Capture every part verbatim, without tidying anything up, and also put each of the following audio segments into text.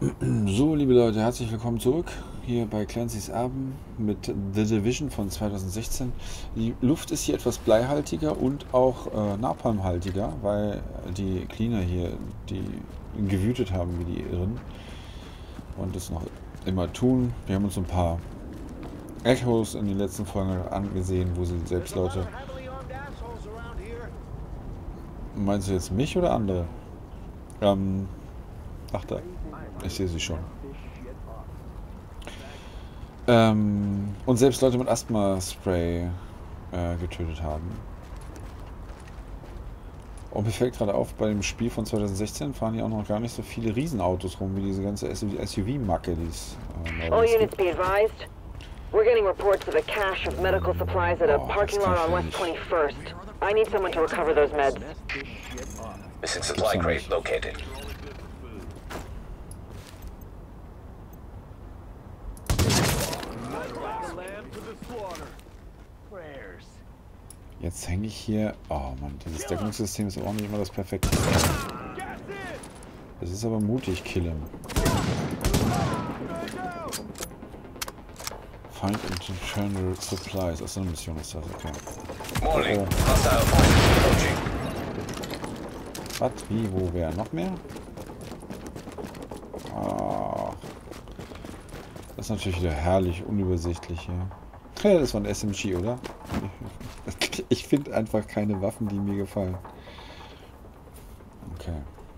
So, liebe Leute, herzlich willkommen zurück hier bei Clancy's Erben mit The Division von zweitausendsechzehn. Die Luft ist hier etwas bleihaltiger und auch äh, napalmhaltiger, weil die Cleaner hier die gewütet haben wie die Irren und das noch immer tun. Wir haben uns ein paar Echos in den letzten Folgen angesehen, wo sie selbst Leute... Meinst du jetzt mich oder andere? Ähm, ach da, ich sehe sie schon. Ähm, und selbst Leute mit Asthma-Spray äh, getötet haben. Und mir fällt gerade auf, bei dem Spiel von zweitausendsechzehn fahren hier auch noch gar nicht so viele Riesenautos rum, wie diese ganze S U V-Macke, die es äh, All units be advised. We're getting reports of a cache of medical supplies at a Oh, parking das lot kann on ich West nicht. twenty-first. I need someone to recover those meds. Missing supply crate located. Jetzt hänge ich hier... Oh Mann, dieses Deckungssystem ist auch nicht immer das perfekte. Es ist aber mutig, killen. Find internal supplies. Achso, eine Mission ist das, okay. Morning. Oh. Hostile forces approaching. Was? Wie? Wo? Wer? Noch mehr? Ah. Das ist natürlich wieder herrlich, unübersichtlich hier. Ja, das war ein S M G, oder? Ich finde einfach keine Waffen, die mir gefallen. Okay.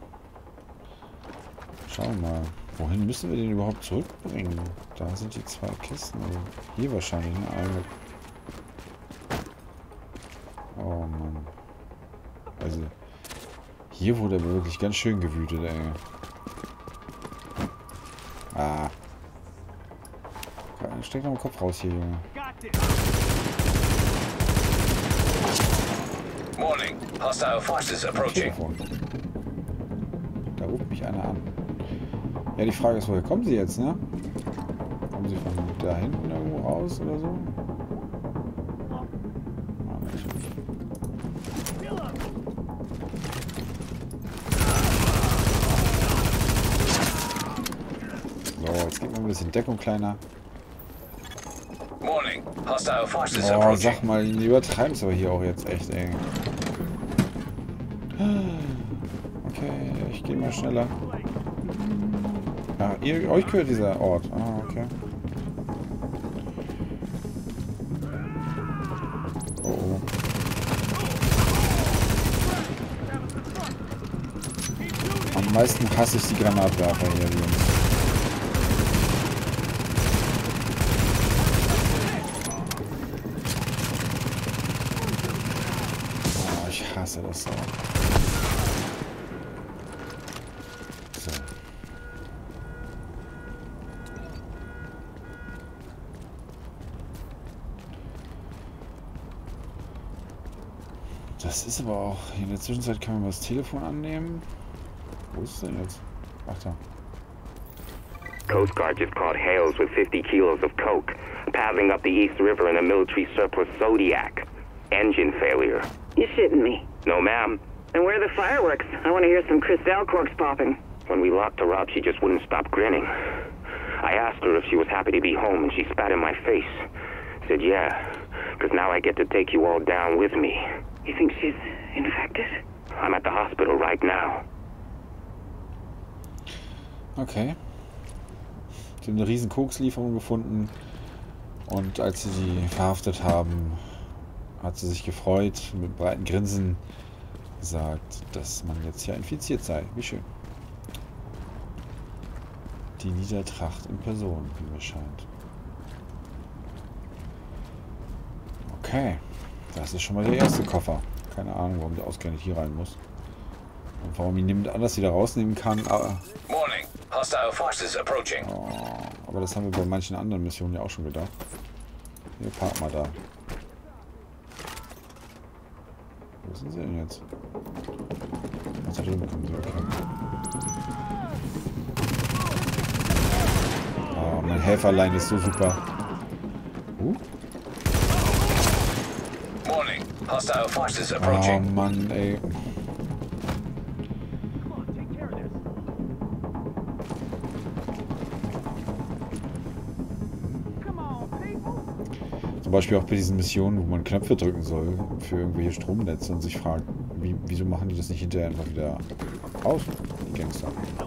Schauen wir mal. Wohin müssen wir den überhaupt zurückbringen? Da sind die zwei Kisten. Also hier wahrscheinlich, ne? Eine. Oh Mann. Also, hier wurde aber wirklich ganz schön gewütet, ey. Ah. Steck noch den Kopf raus hier, Junge. Morning. Hostile forces approaching. Telefon. Da ruft mich einer an. Ja, die Frage ist, woher kommen sie jetzt, ne? Kommen sie von da hinten irgendwo raus oder so? Ah, nicht. So, jetzt gibt mir ein bisschen Deckung, kleiner. Morning. Hostile forces Oh, approaching. sag mal, die übertreiben es aber hier auch jetzt echt, ey. Okay, ich gehe mal schneller. Ah, ihr, euch gehört dieser Ort. Ah, okay. Oh, oh. Am meisten hasse ich die Granatwerfer hier, die Jungs. Oh, ich hasse das so. So. Das ist aber auch... In der Zwischenzeit kann man das Telefon annehmen. Wo ist es denn jetzt? Ach da. Coast Guard just caught Hales with fifty kilos of coke, paddling up the East River in a military surplus Zodiac. Engine failure. You shitting me? No, ma'am. And where are the fireworks? I want to hear some Cristal corks popping. When we locked her up, she just wouldn't stop grinning. I asked her if she was happy to be home, and she spat in my face. Said, yeah, because now I get to take you all down with me. You think she's infected? I'm at the hospital right now. Okay. Sie haben eine riesen Kokslieferung gefunden und als sie die verhaftet haben, hat sie sich gefreut, mit breiten Grinsen gesagt, dass man jetzt ja infiziert sei. Wie schön. Die Niedertracht in Person, wie mir scheint. Okay, das ist schon mal der erste Koffer. Keine Ahnung, warum der ausgerechnet hier rein muss. Und warum ihn niemand anders wieder rausnehmen kann. Aber, Morning. Hostile forces approaching. oh, aber das haben wir bei manchen anderen Missionen ja auch schon gedacht. Hier, park mal da. Wo sind sie denn jetzt? Was da drüben kommen sie? Okay. Oh, mein Helferlein ist so super. Uh? Morning. Hostile forces Oh approaching. Mann, ey. Beispiel auch bei diesen Missionen, wo man Knöpfe drücken soll für irgendwelche Stromnetze und sich fragt, wie, wieso machen die das nicht hinterher einfach wieder aus, die Gangster.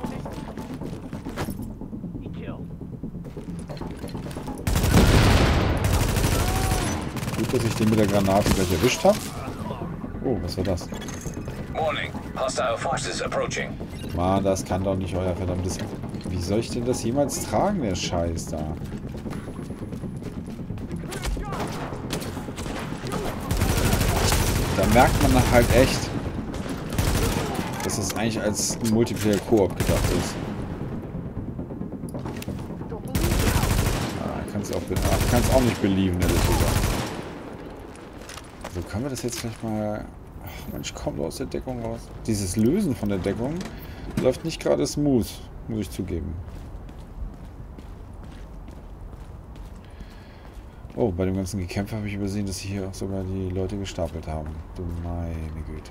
Gut, dass ich den mit der Granate gleich erwischt habe. Oh, was war das? Warning. Hostile forces approaching. Mann, das kann doch nicht euer verdammtes... Wie soll ich denn das jemals tragen, der Scheiß da? Da merkt man dann halt echt, dass es eigentlich als Multiplayer-Koop gedacht ist. Ah, kann's auch, ach, kann's auch nicht belieben, ehrlich gesagt. So, können wir das jetzt vielleicht mal... Ach Mensch, komm aus der Deckung raus. Dieses Lösen von der Deckung läuft nicht gerade smooth, muss ich zugeben. Oh, bei dem ganzen Gekämpfe habe ich übersehen, dass sie hier auch sogar die Leute gestapelt haben. Du meine Güte.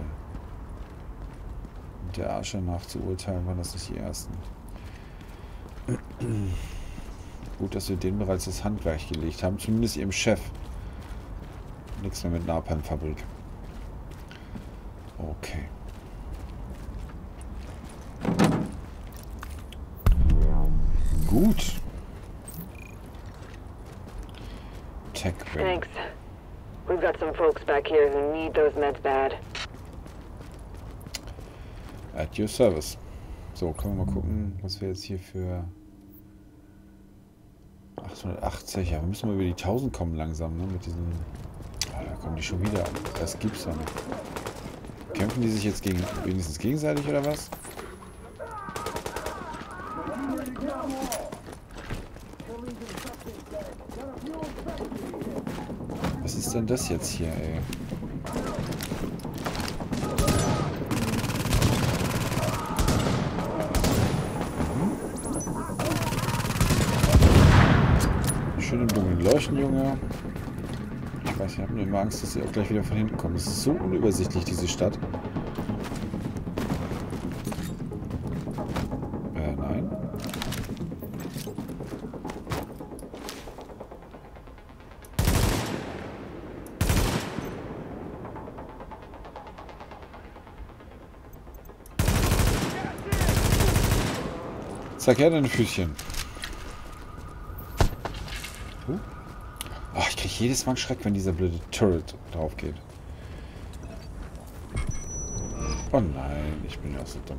Und der Asche nach zu urteilen, waren das nicht die ersten. Gut, dass wir denen bereits das Handwerk gelegt haben. Zumindest ihrem Chef. Nichts mehr mit Napalm-Fabrik. Okay. Gut. Tech. Thanks. We've got some folks back here who need those meds bad. At your service. So, können wir mal gucken, was wir jetzt hier für achthundertachtzig. Ja, wir müssen mal über die tausend kommen langsam, ne? Mit diesen... Oh, da kommen die schon wieder. Das gibt's doch nicht. Kämpfen die sich jetzt gegen, wenigstens gegenseitig oder was? Was ist denn das jetzt hier, ey? Mhm. Schön im Dunkeln leuchten, Junge. Ich weiß, ich habe nur immer Angst, dass sie auch gleich wieder von hinten kommen. Es ist so unübersichtlich, diese Stadt. Äh, nein. Zeig her deine Füßchen. Uh. Oh, ich kriege jedes Mal einen Schreck, wenn dieser blöde Turret drauf geht. Oh nein, ich bin ja so dumm.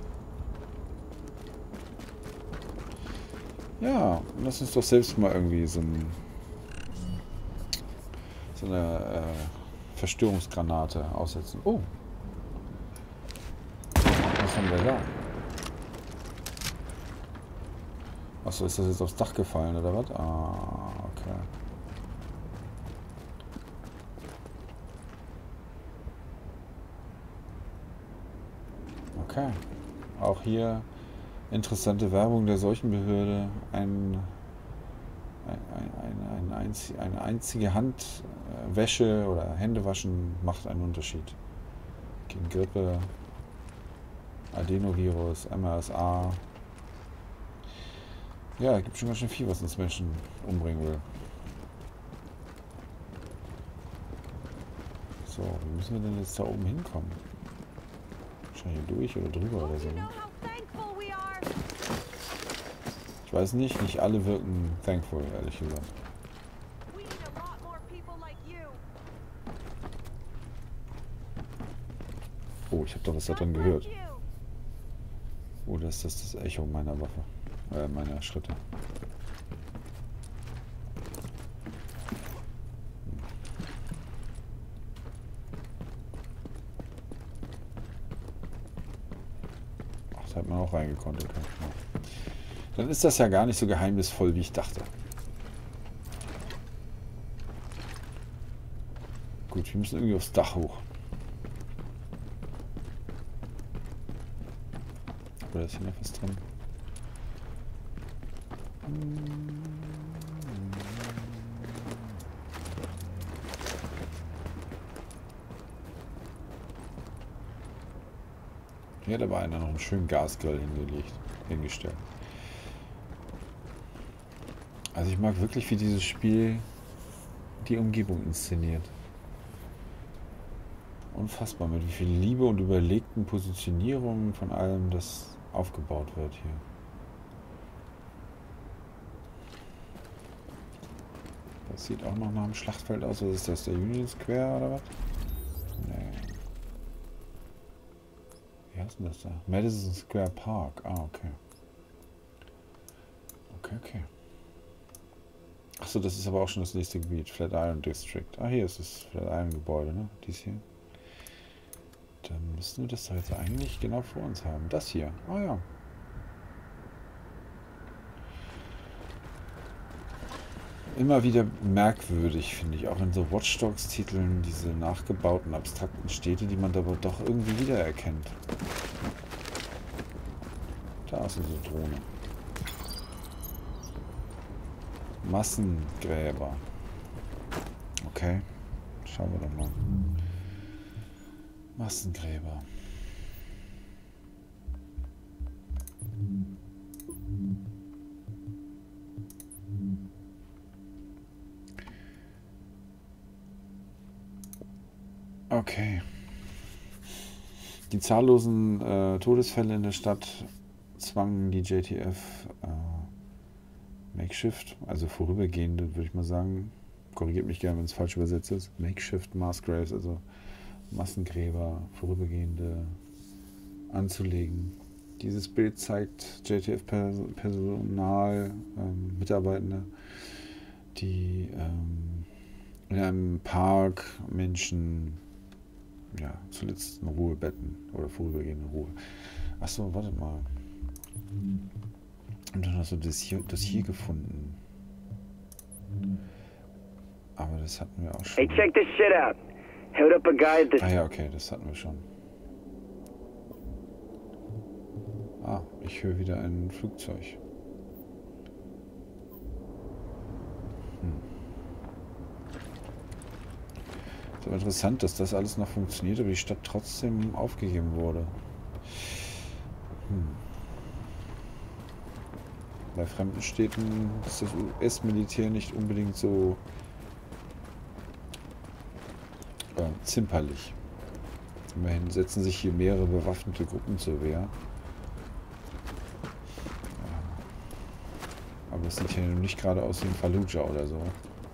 Ja, lass uns doch selbst mal irgendwie so, ein, so eine äh, Verstörungsgranate aussetzen. Oh. Was haben wir da? Achso, ist das jetzt aufs Dach gefallen oder was? Ah, okay. Okay. Auch hier interessante Werbung der Seuchenbehörde. Ein, ein, ein, ein einz, eine einzige Handwäsche oder Händewaschen macht einen Unterschied. Gegen Grippe, Adenovirus, M R S A. Ja, es gibt schon ganz schön viel, was uns Menschen umbringen will. So, wie müssen wir denn jetzt da oben hinkommen? Wahrscheinlich hier durch oder drüber oder so. Ich weiß nicht, nicht alle wirken thankful, ehrlich gesagt. Oh, ich habe doch was da drin gehört. Oder ist das das Echo meiner Waffe? Äh, meiner Schritte. Ach, da hat man auch reingekonnt. Okay. Dann ist das ja gar nicht so geheimnisvoll, wie ich dachte. Gut, wir müssen irgendwie aufs Dach hoch. Oder ist hier noch was drin? Hier hat aber einer noch einen schönen Gasgrill hingelegt, hingestellt. Also ich mag wirklich, wie dieses Spiel die Umgebung inszeniert. Unfassbar, mit wie viel Liebe und überlegten Positionierungen von allem das aufgebaut wird hier. Das sieht auch noch nach einem Schlachtfeld aus. Was ist das? Der Union Square oder was? Nee. Wie heißt denn das da? Madison Square Park. Ah, okay. Okay, okay. Achso, das ist aber auch schon das nächste Gebiet. Flatiron District. Ah, hier ist das Flatiron Gebäude, ne? Dies hier. Dann müssten wir das doch jetzt eigentlich genau vor uns haben. Das hier. Ah ja. Immer wieder merkwürdig, finde ich. Auch in so Watch Dogs Titeln diese nachgebauten, abstrakten Städte, die man aber doch irgendwie wiedererkennt. Da ist unsere Drohne. Massengräber. Okay. Schauen wir doch mal. Massengräber. Okay. Die zahllosen äh, Todesfälle in der Stadt zwangen die J T F äh, Makeshift, also vorübergehende, würde ich mal sagen. Korrigiert mich gerne, wenn es falsch übersetzt ist. Makeshift Mass Graves, also Massengräber, vorübergehende anzulegen. Dieses Bild zeigt J T F-Personal, ähm, Mitarbeitende, die ähm, in einem Park Menschen, ja, zuletzt in Ruhe betten oder vorübergehende Ruhe. Achso, wartet mal. Und dann hast du das hier, das hier gefunden. Aber das hatten wir auch schon. Hey, check this shit out. Held up a guy at the... Ah ja, okay, das hatten wir schon. Ah, ich höre wieder ein Flugzeug. Hm. Ist aber interessant, dass das alles noch funktioniert, aber die Stadt trotzdem aufgegeben wurde. Hm. Bei fremden Städten ist das U S-Militär nicht unbedingt so äh, zimperlich. Immerhin setzen sich hier mehrere bewaffnete Gruppen zur Wehr. Aber es sieht hier nicht gerade aus wie in Fallujah oder so.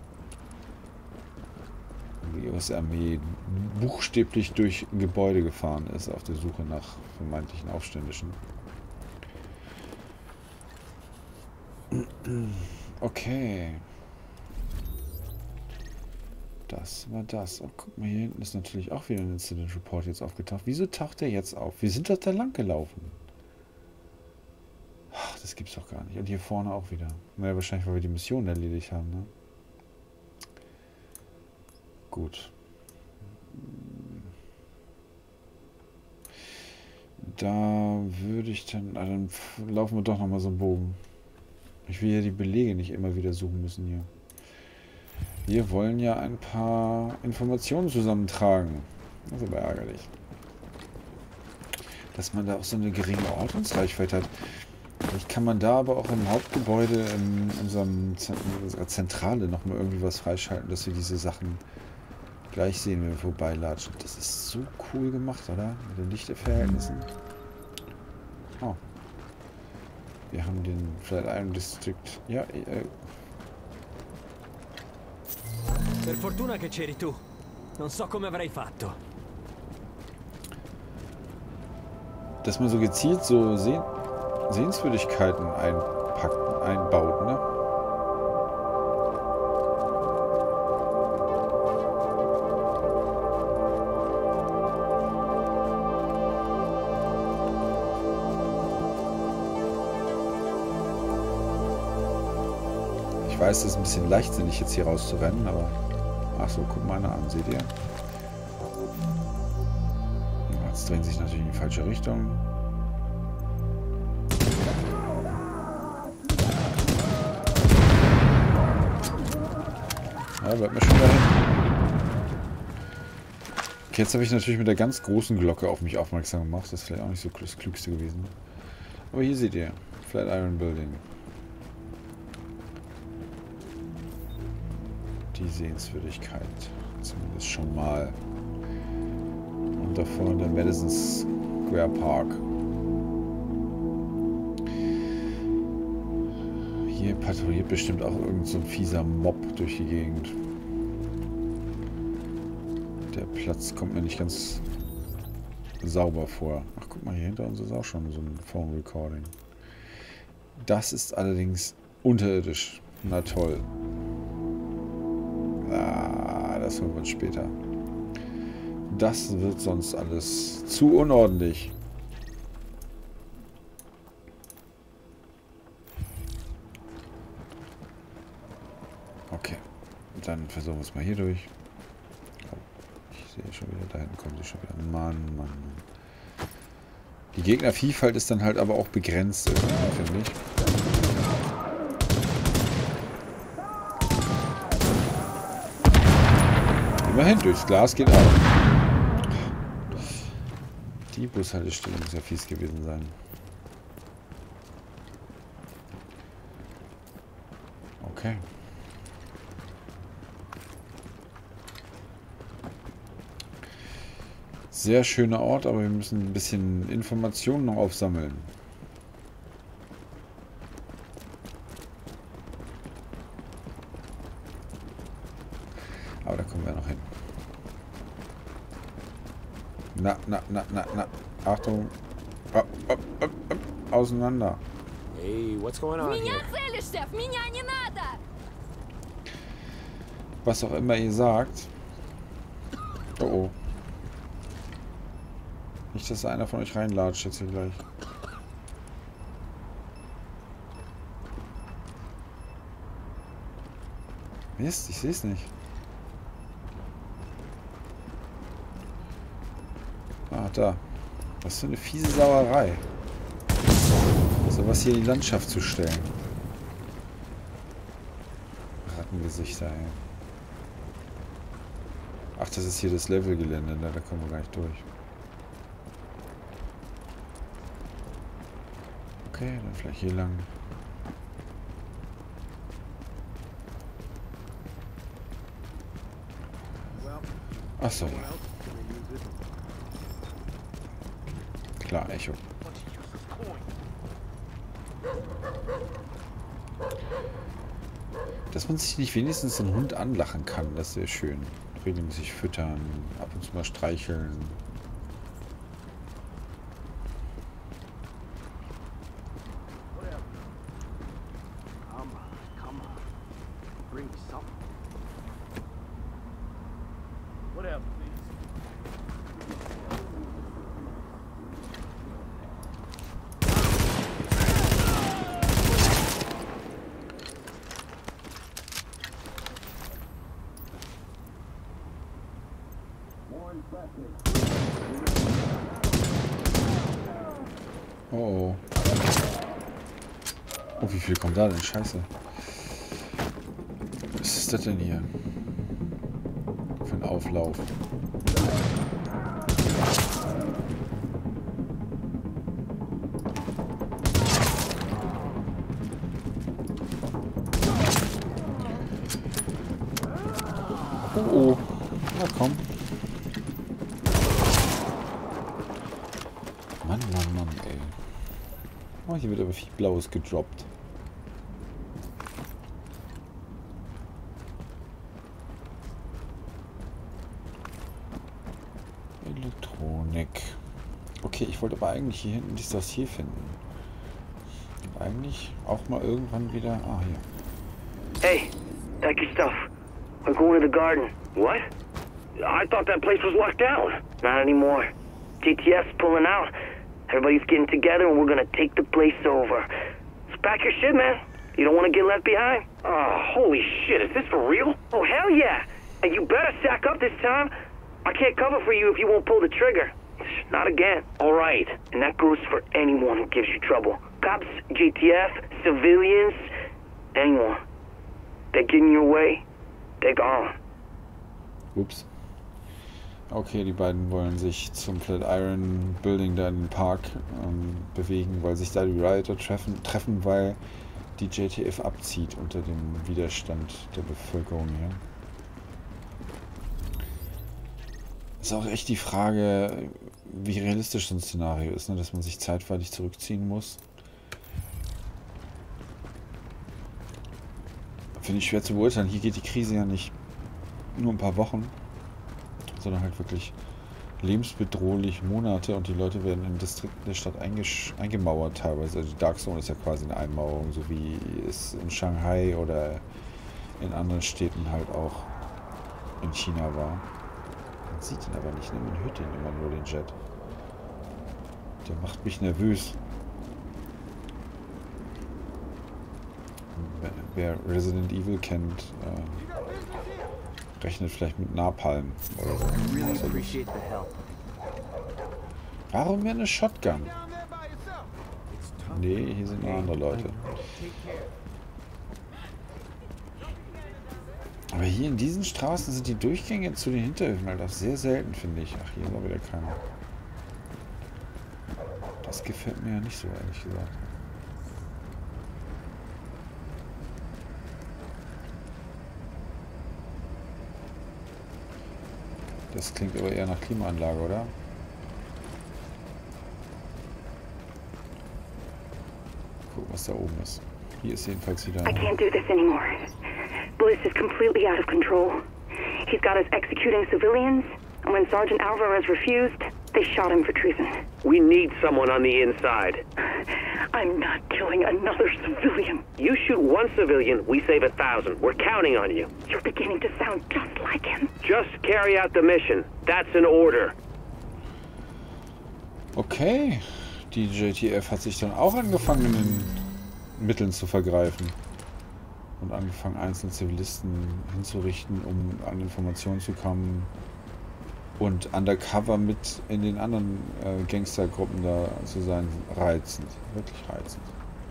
Die U S-Armee buchstäblich durch Gebäude gefahren ist auf der Suche nach vermeintlichen Aufständischen. Okay. Das war das. Oh, guck mal, hier hinten ist natürlich auch wieder ein Incident Report jetzt aufgetaucht. Wieso taucht der jetzt auf? Wir sind doch da lang gelaufen. Ach, das gibt's doch gar nicht. Und hier vorne auch wieder. Naja, wahrscheinlich, weil wir die Mission erledigt haben, ne? Gut. Da würde ich dann... Ah, dann laufen wir doch nochmal so einen Bogen. Ich will ja die Belege nicht immer wieder suchen müssen hier. Wir wollen ja ein paar Informationen zusammentragen. Das ist aber ärgerlich. Dass man da auch so eine geringe Ortungsreichweite hat. Vielleicht kann man da aber auch im Hauptgebäude in, unserem, in unserer Zentrale nochmal irgendwie was freischalten, dass wir diese Sachen gleich sehen, wenn wir vorbeilatschen. Das ist so cool gemacht, oder? Mit den Lichtverhältnissen. Oh. Wir haben den Flatiron District. Ja, äh. Per fortuna che c'eri tu. Non so come avrei fatto. Dass man so gezielt so Seh Sehenswürdigkeiten einpackt, einbaut, ne? Ich weiß, es ist ein bisschen leichtsinnig, jetzt hier rauszurennen, aber... Achso, guck mal einer an, seht ihr? Jetzt drehen sich natürlich in die falsche Richtung. Ja, bleibt mir schon dahin. Okay, jetzt habe ich natürlich mit der ganz großen Glocke auf mich aufmerksam gemacht. Das ist vielleicht auch nicht so das Klügste gewesen. Aber hier seht ihr, Flatiron Building. die Sehenswürdigkeit. Zumindest schon mal. Und da vorne der Madison Square Park. Hier patrouilliert bestimmt auch irgend so ein fieser Mob durch die Gegend. Der Platz kommt mir nicht ganz sauber vor. Ach, guck mal, hier hinter uns ist auch schon so ein Phone Recording. Das ist allerdings unterirdisch. Na toll. Ah, das holen wir uns später. Das wird sonst alles zu unordentlich. Okay, dann versuchen wir es mal hier durch. Oh, ich sehe schon wieder, da hinten kommen sie schon wieder. Mann, Mann, Mann. Die Gegnervielfalt ist dann halt aber auch begrenzt, finde ich. Immerhin, durchs Glas geht auch. Die Bushaltestelle muss ja fies gewesen sein. Okay. Sehr schöner Ort, aber wir müssen ein bisschen Informationen noch aufsammeln. Aber da kommen wir noch hin. Na, na, na, na, na. Achtung. Up, up, up, up. Auseinander. Hey, what's going on here? Was auch immer ihr sagt. Oh oh. Nicht, dass einer von euch reinlatscht jetzt hier gleich. Mist, ich sehe es nicht. Ah, da. Was für eine fiese Sauerei. So was hier in die Landschaft zu stellen. Rattengesichter, ey. Ach, das ist hier das Levelgelände, ne? Da kommen wir gar nicht durch. Okay, dann vielleicht hier lang. Ach so, ja. Klar, Echo. Dass man sich nicht wenigstens einen Hund anlachen kann, das ist sehr schön. Regelmäßig füttern, ab und zu mal streicheln. Oh oh. Oh, wie viel kommt da denn? Scheiße. Was ist das denn hier? Für ein Auflauf. Oh oh. Na komm. Mann, Mann, Mann, ey. Oh, hier wird aber viel Blaues gedroppt. Elektronik. Okay, ich wollte aber eigentlich hier hinten dieses Dossier finden. Und eigentlich auch mal irgendwann wieder... Ah, hier. Hey, pack your stuff. We're going to the garden. What? I thought that place was locked down. Not anymore. G T F's pulling out. Everybody's getting together and we're gonna take the place over. So pack your shit, man. You don't want to get left behind. Oh, holy shit, is this for real? Oh, hell yeah. And you better sack up this time. I can't cover for you if you won't pull the trigger. Not again. All right. And that goes for anyone who gives you trouble. Cops, G T F, civilians, anyone. They get in your way, they're gone. Ups. Okay, die beiden wollen sich zum Flatiron Building da in den Park ähm, bewegen, weil sich da die Rioter treffen, treffen, weil die J T F abzieht unter dem Widerstand der Bevölkerung hier. Ist auch echt die Frage, wie realistisch so ein Szenario ist, ne? Dass man sich zeitweilig zurückziehen muss. Finde ich schwer zu beurteilen. Hier geht die Krise ja nicht nur ein paar Wochen, sondern halt wirklich lebensbedrohlich Monate und die Leute werden in Distrikten der Stadt eingemauert teilweise. Also die Dark Zone ist ja quasi eine Einmauerung, so wie es in Shanghai oder in anderen Städten halt auch in China war. Man sieht ihn aber nicht, ne? Man hört ihn immer nur, den Jet. Der macht mich nervös. Wer Resident Evil kennt, äh, rechnet vielleicht mit Napalm oder so. Warum wäre eine Shotgun? Nee, hier sind noch andere Leute. Aber hier in diesen Straßen sind die Durchgänge zu den Hinterhöfen halt auch sehr selten, finde ich. Ach, hier ist auch wieder keiner. Das gefällt mir ja nicht so, ehrlich gesagt. Das klingt aber eher nach Klimaanlage, oder? Guck, was da oben ist. Hier ist jedenfalls wieder... I can't do this anymore. Bliss is completely out of control. He's got us executing civilians, and when Sergeant Alvarez refused, they shot him for treason. We need someone on the inside. I'm not killing another civilian. You shoot one civilian, we save a thousand. We're counting on you. You're beginning to sound just like him. Just carry out the mission. That's an order. Okay. Die J T F hat sich dann auch angefangen, in den Mitteln zu vergreifen. Und angefangen, einzelne Zivilisten hinzurichten, um an Informationen zu kommen. Und undercover mit in den anderen äh, Gangstergruppen da zu sein, reizend. Wirklich reizend.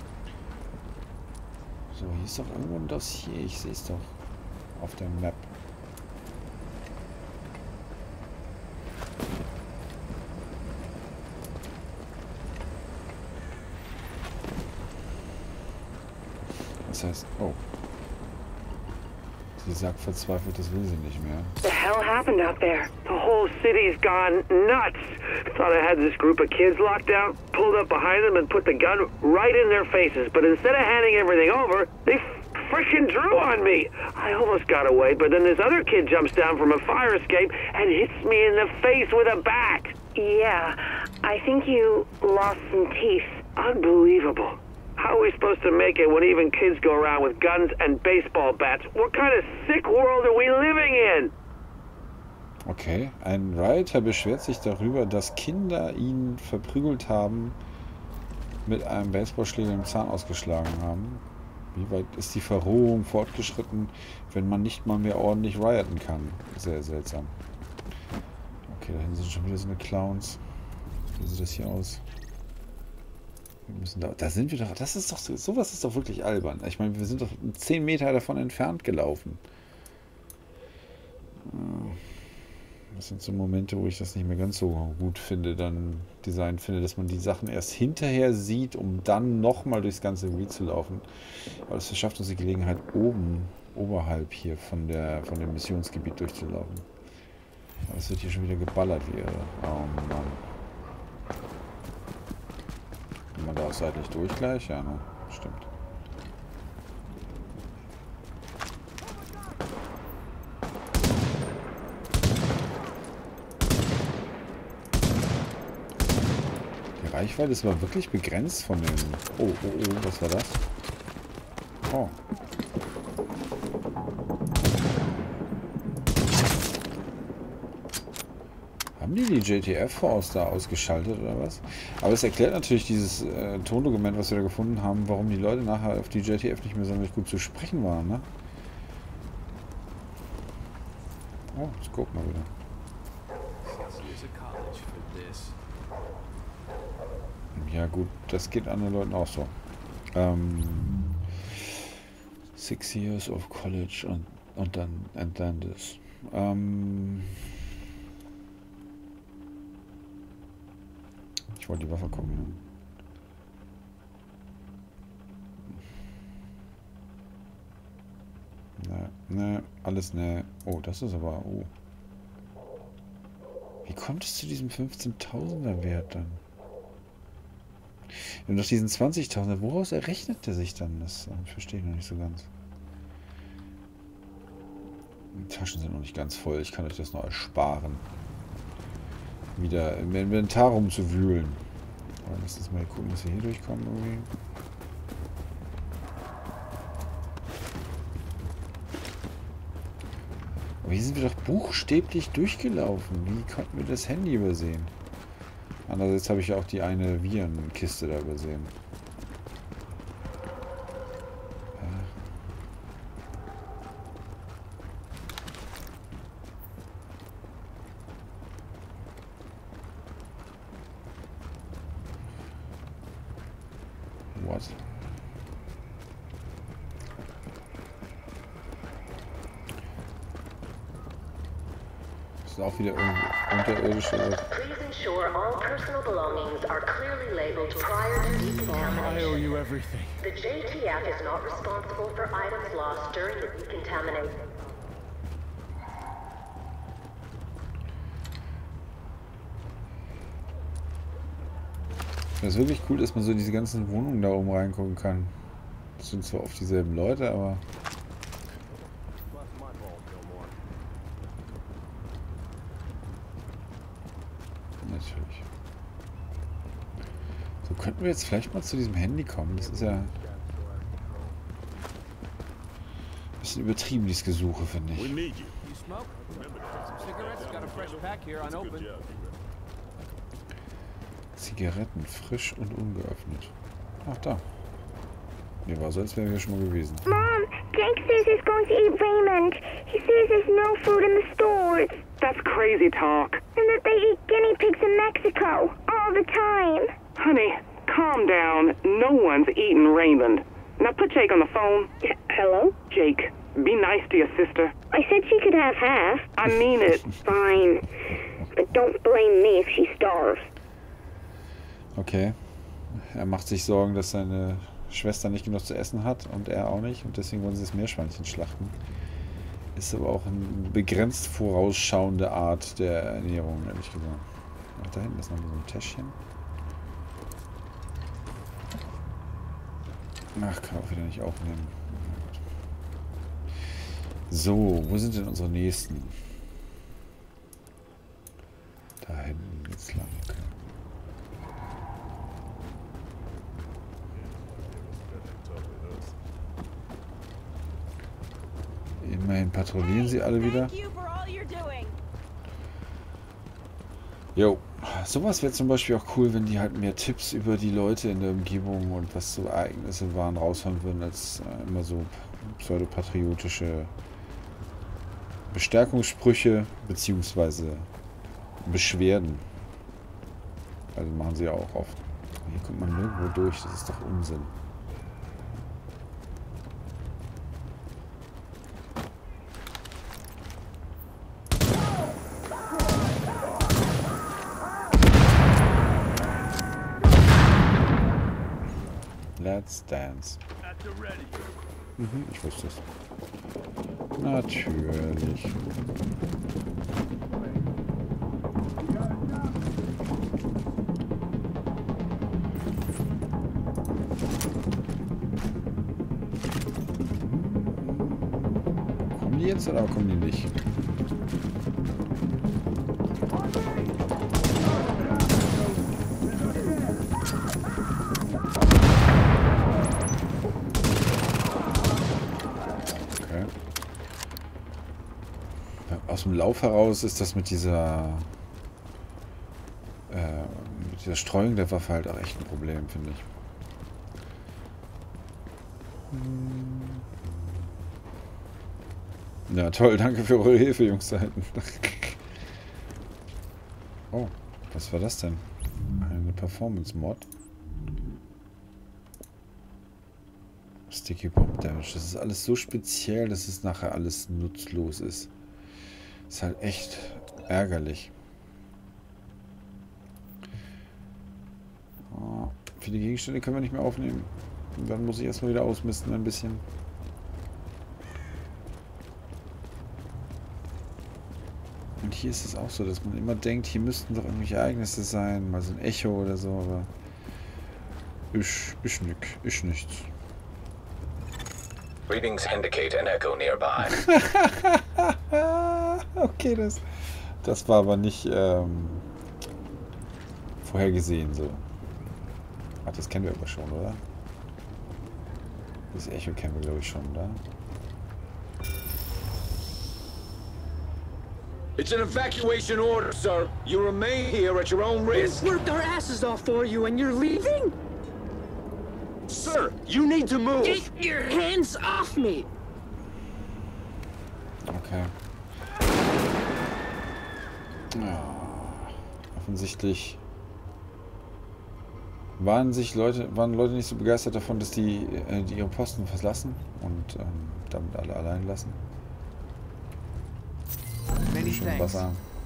So, hier ist doch irgendwo ein Dossier. Ich sehe es doch auf der Map. Das heißt, oh. Sie sagt verzweifelt, das will sie nicht mehr. The hell happened out there? The whole city's gone nuts. Thought I had this group of kids locked down, pulled up behind them and put the gun right in their faces. But instead of handing everything over, they frickin' drew on me. I almost got away, but then this other kid jumps down from a fire escape and hits me in the face with a bat. Yeah, I think you lost some teeth. Unbelievable. How are we supposed to make it when even kids go around with guns and baseball bats? What kind of sick world are we living in? Okay, ein Rioter beschwert sich darüber, dass Kinder ihn verprügelt haben, mit einem Baseballschläger im Zahn ausgeschlagen haben. Wie weit ist die Verrohung fortgeschritten, wenn man nicht mal mehr ordentlich rioten kann? Sehr seltsam. Okay, da hinten sind schon wieder so eine Clowns. Wie sieht das hier aus? Wir müssen da, da sind wir doch, das ist doch, so, sowas ist doch wirklich albern. Ich meine, wir sind doch zehn Meter davon entfernt gelaufen. Das sind so Momente, wo ich das nicht mehr ganz so gut finde, dann Design finde, dass man die Sachen erst hinterher sieht, um dann nochmal durchs ganze Gebiet zu laufen. Aber das verschafft uns die Gelegenheit, oben, oberhalb hier von der, von dem Missionsgebiet durchzulaufen. Aber es wird hier schon wieder geballert wie irre. Oh Mann. Kann man da auch seitlich durch gleich? Ja, ne? Stimmt. Die Reichweite ist aber wirklich begrenzt von den... Oh, oh, oh, was war das? Oh. Haben die die J T F-Force da ausgeschaltet oder was? Aber es erklärt natürlich dieses äh, Tondokument, was wir da gefunden haben, warum die Leute nachher auf die J T F nicht mehr sonderlich gut zu sprechen waren, ne? Oh, jetzt guck mal wieder. Ja gut, das geht anderen Leuten auch so. Ähm, six years of college und, und dann and then this. Ähm, ich wollte die Waffe gucken. Ne, ne, alles ne. Oh, das ist aber... Oh. Wie kommt es zu diesem fünfzehntausender Wert dann? Wir haben doch diesen zwanzigtausender. Woraus errechnet der sich dann? Das äh, verstehe ich noch nicht so ganz. Die Taschen sind noch nicht ganz voll. Ich kann euch das noch ersparen, wieder im Inventar rumzuwühlen. Aber lass uns mal gucken, dass wir hier durchkommen irgendwie. Aber hier sind wir doch buchstäblich durchgelaufen. Wie konnten wir das Handy übersehen? Andererseits habe ich ja auch die eine Virenkiste da übersehen. What? Das ist auch wieder unterirdische. Please ensure all personal belongings are clearly labeled prior to decontamination. I owe you everything. The J T F is not responsible for items lost during the decontamination. Das ist wirklich cool, dass man so diese ganzen Wohnungen da oben reingucken kann. Das sind zwar oft dieselben Leute, aber... Natürlich. So, könnten wir jetzt vielleicht mal zu diesem Handy kommen. Das ist ja... ein bisschen übertrieben, dieses Gesuche, finde ich. Zigaretten, frisch und ungeöffnet. Ach, da. Mir war so, als wären wir schon mal gewesen. Mom, Jake says he's going to eat Raymond. He says there's no food in the stores. That's crazy talk. And that they eat guinea pigs in Mexico all the time. Honey, calm down. No one's eating Raymond. Now put Jake on the phone. H hello? Jake, be nice to your sister. I said she could have half. I mean it. Fine. But don't blame me if she starves. Okay. Er macht sich Sorgen, dass seine Schwester nicht genug zu essen hat und er auch nicht. Und deswegen wollen sie das Meerschweinchen schlachten. Ist aber auch eine begrenzt vorausschauende Art der Ernährung, ehrlich gesagt. Ach, da hinten ist noch so ein Täschchen. Ach, kann auch wieder nicht aufnehmen. So, wo sind denn unsere Nächsten? Da hinten geht's lang. Okay. Immerhin patrouillieren sie alle wieder. Jo, sowas wäre zum Beispiel auch cool, wenn die halt mehr Tipps über die Leute in der Umgebung und was so Ereignisse waren raushauen würden, als äh, immer so pseudopatriotische Bestärkungssprüche beziehungsweise Beschwerden. Also machen sie ja auch oft. Hier kommt man nirgendwo durch, das ist doch Unsinn. Let's dance. Mhm, ich wusste es. Natürlich. Kommen die jetzt oder kommen die nicht? Aus dem Lauf heraus ist das mit dieser äh, mit dieser Streuung der Waffe halt auch echt ein Problem, finde ich. Ja, toll, danke für eure Hilfe, Jungs da hinten. Oh, was war das denn? Eine Performance-Mod. Sticky Bomb Damage. Das ist alles so speziell, dass es nachher alles nutzlos ist. Ist halt echt ärgerlich. Oh, viele Gegenstände können wir nicht mehr aufnehmen. Und dann muss ich erstmal wieder ausmisten ein bisschen. Und hier ist es auch so, dass man immer denkt, hier müssten doch irgendwelche Ereignisse sein, mal so ein Echo oder so, aber ich, ich nix, ich nichts. Readings indicate an echo nearby. Okay, das, das war aber nicht ähm, vorhergesehen so. Ach, das kennen wir aber schon, oder? Das Echo kennen wir, glaube ich, schon, oder? It's an evacuation order, sir. You remain here at your own risk. We worked our asses off for you and you're leaving? Sir, you need to move. Get your hands off me! Okay. Ja, offensichtlich waren sich Leute, waren Leute nicht so begeistert davon, dass die, äh, die ihre Posten verlassen und ähm, damit alle allein lassen. Schon Wasser.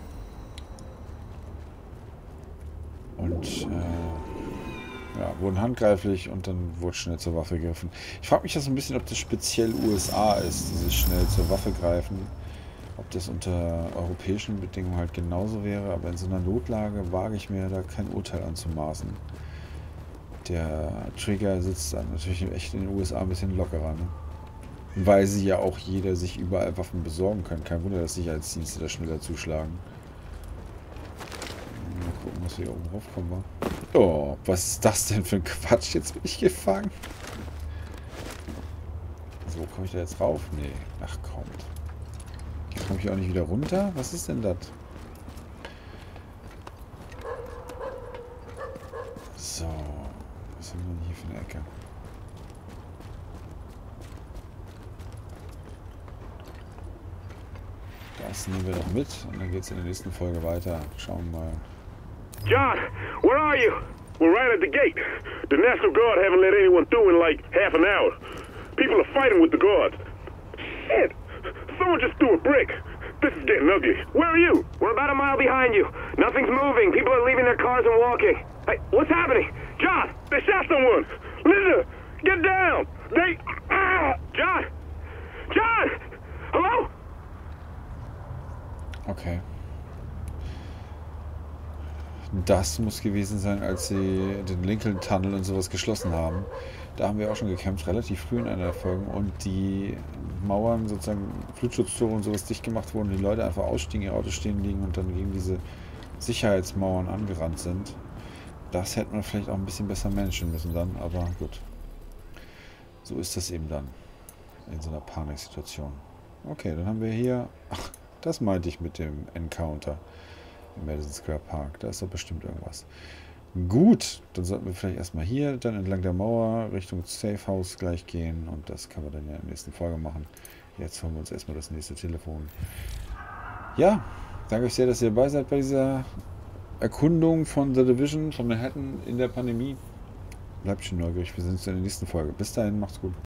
Und äh, ja, wurden handgreiflich und dann wurde schnell zur Waffe gegriffen. Ich frage mich das ein bisschen, ob das speziell U S A ist, dieses schnell zur Waffe greifen. Ob das unter europäischen Bedingungen halt genauso wäre, aber in so einer Notlage wage ich mir da kein Urteil anzumaßen. Der Trigger sitzt dann natürlich echt in den U S A ein bisschen lockerer, ne? Weil sie ja auch jeder sich überall Waffen besorgen kann. Kein Wunder, dass Sicherheitsdienste da schneller zuschlagen. Mal gucken, was wir hier oben raufkommen. Oh, was ist das denn für ein Quatsch? Jetzt bin ich gefangen. So, komme ich da jetzt rauf? Nee. Ach, kommt. Komme ich auch nicht wieder runter? Was ist denn das? So. Was haben wir denn hier für eine Ecke? Das nehmen wir doch mit und dann geht's in der nächsten Folge weiter. Schauen wir mal. John, where are you? We're right at the gate. The National Guard haven't let anyone through in like half an hour. People are fighting with the guards. Shit! Someone just threw a brick. This is getting ugly. Where are you? We're about a mile behind you. Nothing's moving. People are leaving their cars and walking. Hey, what's happening? John, they shot someone. Linda, get down. They... Ah! John! John! Hello? Okay. Das muss gewesen sein, als sie den Lincoln Tunnel und sowas geschlossen haben. Da haben wir auch schon gekämpft, relativ früh in einer der Folgen. Und die Mauern, sozusagen Flutschutztore und sowas dicht gemacht wurden, die Leute einfach ausstiegen, ihr Auto stehen liegen und dann gegen diese Sicherheitsmauern angerannt sind. Das hätte man vielleicht auch ein bisschen besser managen müssen dann, aber gut. So ist das eben dann in so einer Paniksituation. Okay, dann haben wir hier... Ach, das meinte ich mit dem Encounter im Madison Square Park. Da ist doch bestimmt irgendwas. Gut, dann sollten wir vielleicht erstmal hier, dann entlang der Mauer Richtung Safe House gleich gehen und das können wir dann ja in der nächsten Folge machen. Jetzt holen wir uns erstmal das nächste Telefon. Ja, danke euch sehr, dass ihr dabei seid bei dieser Erkundung von The Division, von Manhattan in der Pandemie. Bleibt schön neugierig, wir sehen uns in der nächsten Folge. Bis dahin, macht's gut.